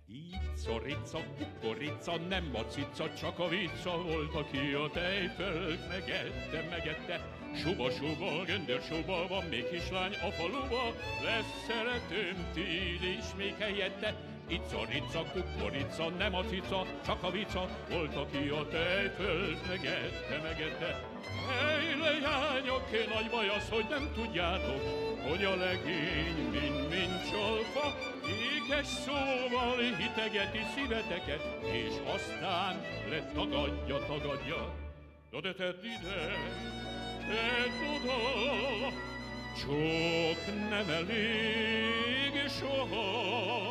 Icca-ricca, kukorica, nem a cica, csak a vicca volt, aki a tejfölt megette. Suba-suba, göndörsuba, van még kislány a faluba, lesz szeretőm, tíz is még helyette. Icca-ricca, kukorica, nem a cica, csak a vicca volt, aki a tejfölt megette. Hey, leányok, nagy baj az, hogy nem tudjátok, hogy a legény mind csalfa, ékes szóval hitegeti szíveteket, és aztán letagadja. No de tedd ide, tedd oda, csak nem elég soha.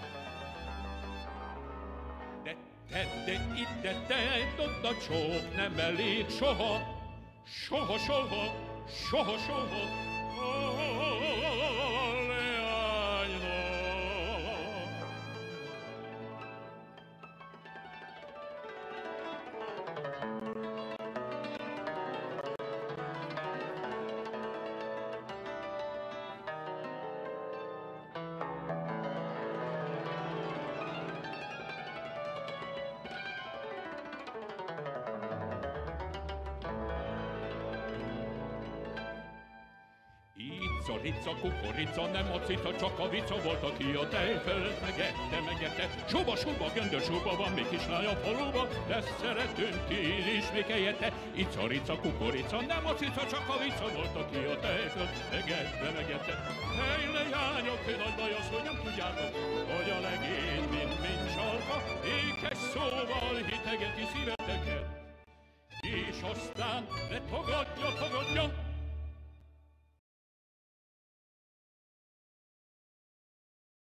De tedd ide, tedd oda, csak nem elég soha. Soha, leánynak. Icca-ricca, kukorica, nem a cica, csak a vicca volt, aki a tejfölt megette. Suba-suba, göndörsuba, van még kislány a faluba, lesz szeretőm, tíz is még helyette. Icca-ricca, kukorica, nem a cica, csak a vicca volt, aki a tejfölt megette. Hey, leányok, nagy baj az, hogy nem tudjátok, hogy a legény mind csalka, ékes szóval hitegeti szíveteket, és aztán letagadja.